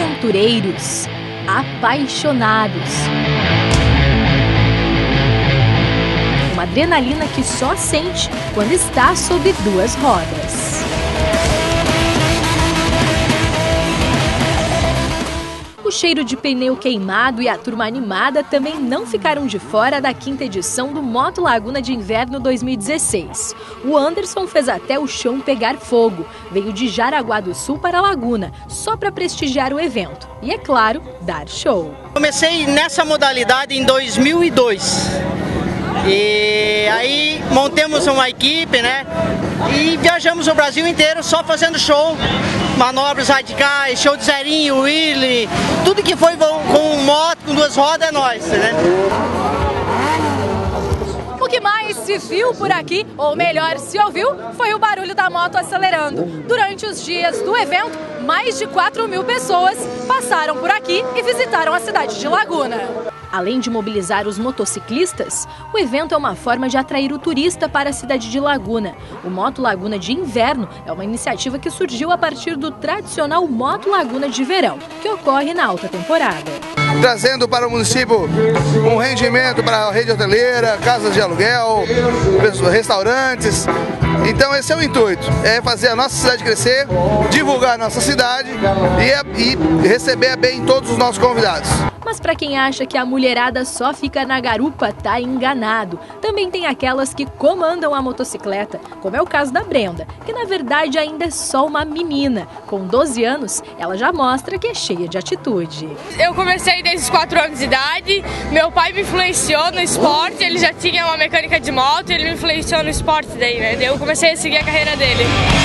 aventureiros, apaixonados. Uma adrenalina que só sente quando está sob duas rodas. O cheiro de pneu queimado e a turma animada também não ficaram de fora da 5ª edição do Moto Laguna de Inverno 2016. O Anderson fez até o chão pegar fogo. Veio de Jaraguá do Sul para a Laguna, só para prestigiar o evento. E, é claro, dar show. Comecei nessa modalidade em 2002. E aí montamos uma equipe, né? E viajamos o Brasil inteiro só fazendo show, manobras radicais, show de zerinho, wheelie, tudo que foi com moto, com duas rodas é nós, né? O que mais se viu por aqui, ou melhor, se ouviu, foi o barulho da moto acelerando. Durante os dias do evento, mais de 4.000 pessoas passaram por aqui e visitaram a cidade de Laguna. Além de mobilizar os motociclistas, o evento é uma forma de atrair o turista para a cidade de Laguna. O Moto Laguna de Inverno é uma iniciativa que surgiu a partir do tradicional Moto Laguna de Verão, que ocorre na alta temporada. Trazendo para o município um rendimento para a rede hoteleira, casas de aluguel, restaurantes. Então esse é o intuito, é fazer a nossa cidade crescer, divulgar a nossa cidade e receber bem todos os nossos convidados. Mas para quem acha que a mulherada só fica na garupa, tá enganado. Também tem aquelas que comandam a motocicleta, como é o caso da Brenda, que na verdade ainda é só uma menina. Com 12 anos, ela já mostra que é cheia de atitude. Eu comecei desde os 4 anos de idade, meu pai me influenciou no esporte, ele já tinha uma mecânica de moto, ele me influenciou no esporte daí, né? Eu comecei a seguir a carreira dele.